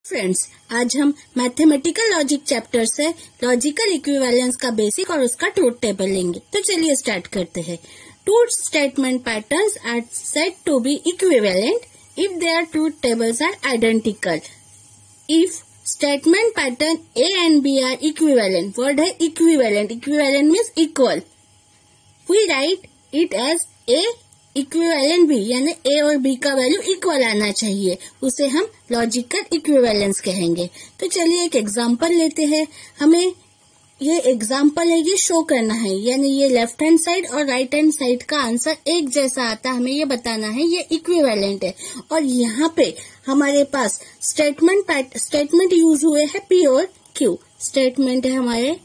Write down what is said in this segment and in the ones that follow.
Friends, आज हम mathematical logic chapter से लॉजिकल इक्विवेलेंस का बेसिक और उसका ट्रूथ टेबल लेंगे। तो चलिए स्टार्ट करते हैं। Two statement patterns are said to be equivalent if their truth tables are identical. If statement pattern A and B are equivalent, word है equivalent, equivalent means equal, we write it as A equivalent B, यानी A और B का value equal आना चाहिए, उसे हम logical equivalence कहेंगे। तो चलिए एक एग्जांपल लेते हैं। हमें ये एग्जांपल है, ये शो करना है, यानी ये लेफ्ट हैंड साइड और राइट हैंड साइड का आंसर एक जैसा आता है, हमें ये बताना है ये इक्विवेलेंट है। और यहाँ पे हमारे पास स्टेटमेंट यूज हुए हैं पी और क्यू। स्टेटमेंट है हमारे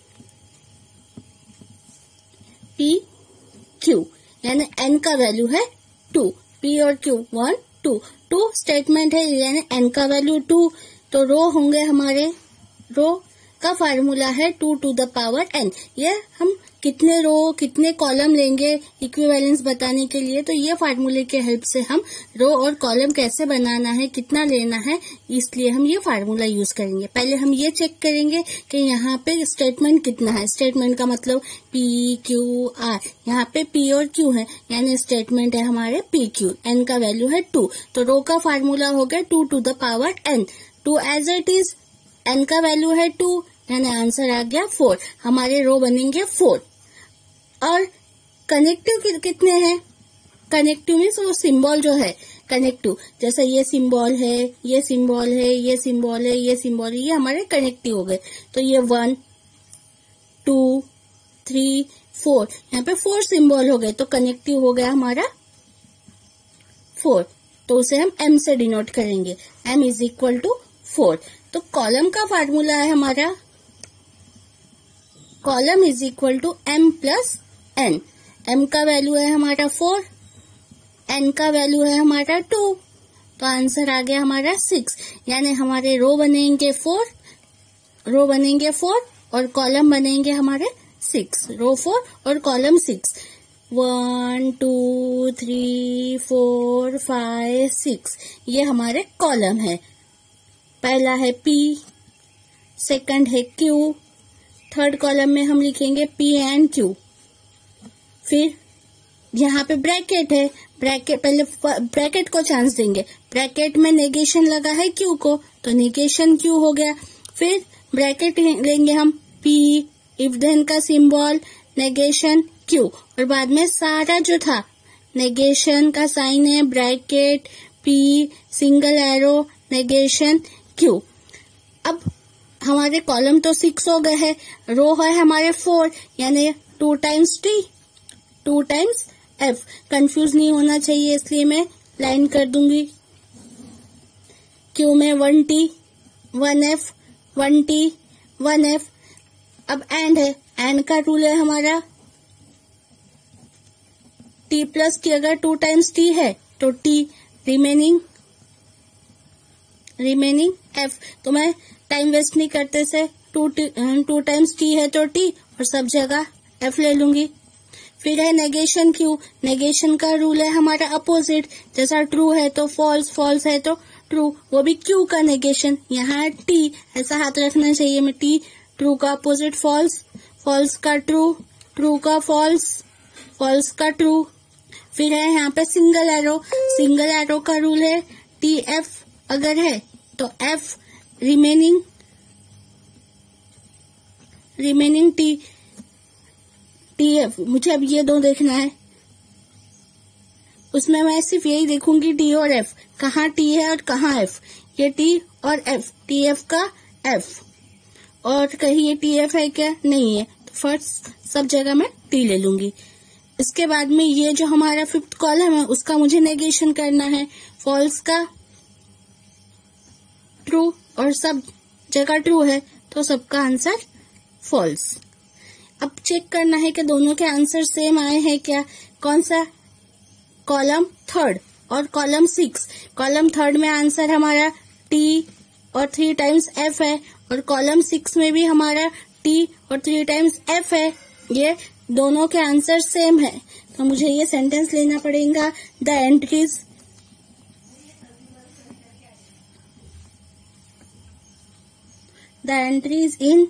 पी क्यू, यानी n का वैल्यू है 2, p और q 1 2 2 स्टेटमेंट है, यानी n का वैल्यू 2। तो रो होंगे हमारे, रो का फार्मूला है 2 to the power n। ये हम कितने रो कितने कॉलम लेंगे इक्विवेलेंस बताने के लिए, तो ये फार्मूले के हेल्प से हम रो और कॉलम कैसे बनाना है, कितना लेना है, इसलिए हम ये फार्मूला यूज करेंगे। पहले हम ये चेक करेंगे कि यहाँ पे स्टेटमेंट कितना है। स्टेटमेंट का मतलब पी क्यू आर, यहाँ पे पी और क्यू है, यानी स्टेटमेंट है हमारे पी क्यू, एन का वैल्यू है 2। तो रो का फार्मूला हो गया 2 to the power n। 2 as it is, n का वैल्यू है 2, यानी आंसर आ गया 4। हमारे रो बनेंगे 4। और कनेक्टिव कितने हैं? कनेक्टिव मीन्स वो सिंबल जो है कनेक्टिव, जैसे ये सिंबल है, ये सिंबल है, ये सिंबल है, ये सिंबल है, ये हमारे कनेक्टिव हो गए। तो ये 1 2 3 4, यहाँ पे 4 सिंबल हो गए, तो कनेक्टिव हो गया हमारा 4। तो उसे हम m से डिनोट करेंगे, m इज इक्वल टू 4। तो कॉलम का फार्मूला है हमारा, column is equal to m plus n। m का वैल्यू है हमारा 4, n का वैल्यू है हमारा 2, तो आंसर आ गया हमारा 6। यानी हमारे रो बनेंगे 4 और कॉलम बनेंगे हमारे 6, रो 4 और कॉलम 6। 1 2 3 4 5 6, ये हमारे कॉलम है। पहला है P, सेकंड है Q, थर्ड कॉलम में हम लिखेंगे P एंड Q। फिर यहाँ पे ब्रैकेट है, ब्रैकेट पहले ब्रैकेट को चांस देंगे, ब्रैकेट में नेगेशन लगा है Q को, तो नेगेशन Q हो गया। फिर ब्रैकेट लेंगे हम P, इफ देन का सिंबल, नेगेशन Q, और बाद में सारा जो था नेगेशन का साइन है, bracket P, single arrow, negation Q। अब हमारे कॉलम तो 6 हो गए हैं, रो है हमारे 4, यानी 2 times T 2 times F। Confuse नहीं होना चाहिए इसलिए मैं लाइन कर दूंगी। Q में 1T 1F 1T 1F। अब एंड है, एंड का रूल है हमारा T प्लस T, अगर 2 टाइम्स T है तो T रिमेनिंग F। तो मैं टाइम वेस्ट नहीं करते से 2 टाइम्स T है तो T और सब जगह F ले लूंगी। फिर है नेगेशन Q, नेगेशन का रूल है हमारा अपोजिट, जैसा ट्रू है तो फॉल्स, फॉल्स है तो ट्रू, वो भी Q का नेगेशन। यहाँ है T, ऐसा हाथ रखना चाहिए में T, ट्रू का अपोजिट फॉल्स, फॉल्स का ट्रू, ट्रू का फॉल्स, फॉल्स का ट्रू। फिर है यहाँ पे सिंगल एरो का रूल है TF अगर है तो F रिमेनिंग TF। मुझे अब ये दो देखना है, उसमें मैं सिर्फ यही देखूंगी T और F, कहाँ T है और कहाँ F। ये T और F, TF का F, और कहीं ये TF है क्या, नहीं है, तो फर्स्ट सब जगह मैं T ले लूंगी। इसके बाद में ये जो हमारा 5th कॉलम है उसका मुझे नेगेशन करना है, फॉल्स का ट्रू और सब जगह ट्रू है, तो सबका आंसर फॉल्स। अब चेक करना है कि दोनों के आंसर सेम आए हैं क्या। कौन सा? कॉलम 3rd और कॉलम 6। कॉलम 3rd में आंसर हमारा T और 3 टाइम्स F है, और कॉलम 6 में भी हमारा T और 3 टाइम्स F है। ये दोनों के आंसर सेम है, तो मुझे ये सेंटेंस लेना पड़ेगा, the entries the entries in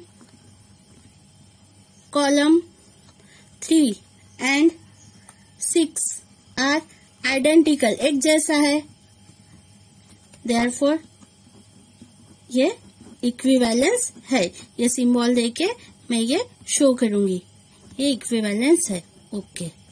column 3 and 6 are identical, एक जैसा है, देयरफॉर ये इक्विवेलेंस है। ये सिंबल देके मैं ये शो करूंगी, ये इक्विवेलेंस है। ओके।